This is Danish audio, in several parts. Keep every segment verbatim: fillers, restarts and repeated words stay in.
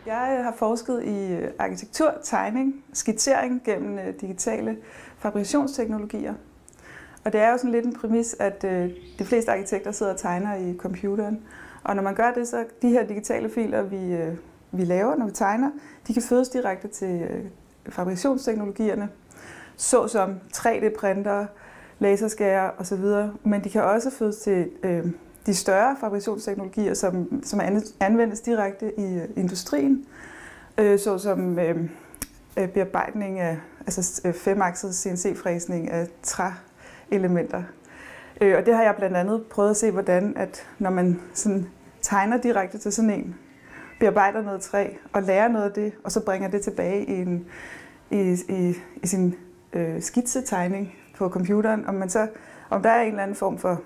Jeg har forsket i arkitektur, tegning, skitsering gennem digitale fabrikationsteknologier. Og det er jo sådan lidt en præmis, at de fleste arkitekter sidder og tegner i computeren. Og når man gør det, så de her digitale filer, vi, vi laver, når vi tegner, de kan fødes direkte til fabrikationsteknologierne, såsom tre D-printere, laserskærer osv. Men de kan også fødes til øh, de større fabrikationsteknologier, som, som anvendes direkte i industrien, øh, såsom øh, bearbejdning af altså femakset C N C-fræsning af træelementer. Øh, og det har jeg blandt andet prøvet at se, hvordan at når man sådan tegner direkte til sådan en, bearbejder noget træ og lærer noget af det, og så bringer det tilbage i, en, i, i, i sin øh, skitsetegning på computeren, om, man så, om der er en eller anden form for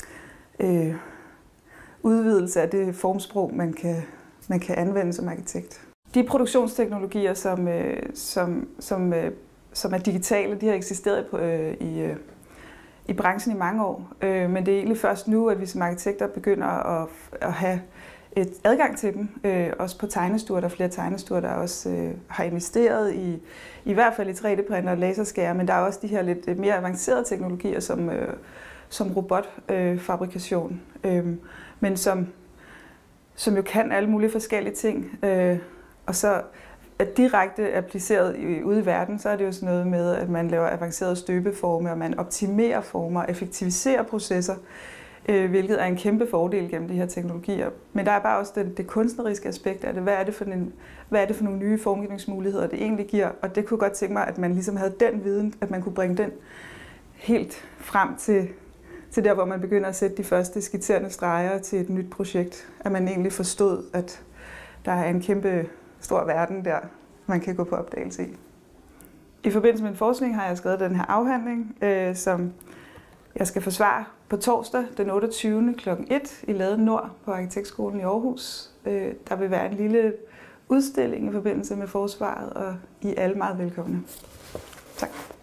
øh, udvidelse af det formsprog, man kan, man kan anvende som arkitekt. De produktionsteknologier, som, øh, som, som, øh, som er digitale, de har eksisteret på, øh, i, øh, i branchen i mange år, øh, men det er egentlig først nu, at vi som arkitekter begynder at, at have et adgang til dem, øh, også på tegnestuer. Der er flere tegnestuer, der også øh, har investeret i, i hvert fald i tre D-printer og laserskærer, men der er også de her lidt mere avancerede teknologier, som, øh, som robotfabrikation, øh, øh, men som, som jo kan alle mulige forskellige ting. Øh, og så at direkte appliceret i, ude i verden, så er det jo sådan noget med, at man laver avancerede støbeformer, og man optimerer former, effektiviserer processer, hvilket er en kæmpe fordel gennem de her teknologier. Men der er bare også det, det kunstneriske aspekt af det. Hvad er det, for en, hvad er det for nogle nye formgivningsmuligheder, det egentlig giver? Og det kunne godt tænke mig, at man ligesom havde den viden, at man kunne bringe den helt frem til, til der, hvor man begynder at sætte de første skitserende streger til et nyt projekt. At man egentlig forstod, at der er en kæmpe stor verden der, man kan gå på opdagelse i. I forbindelse med en forskning har jeg skrevet den her afhandling, øh, som jeg skal forsvare på torsdag den otteogtyvende klokken et i Lade Nord på Arkitektskolen i Aarhus. Der vil være en lille udstilling i forbindelse med forsvaret, og I er alle meget velkomne. Tak.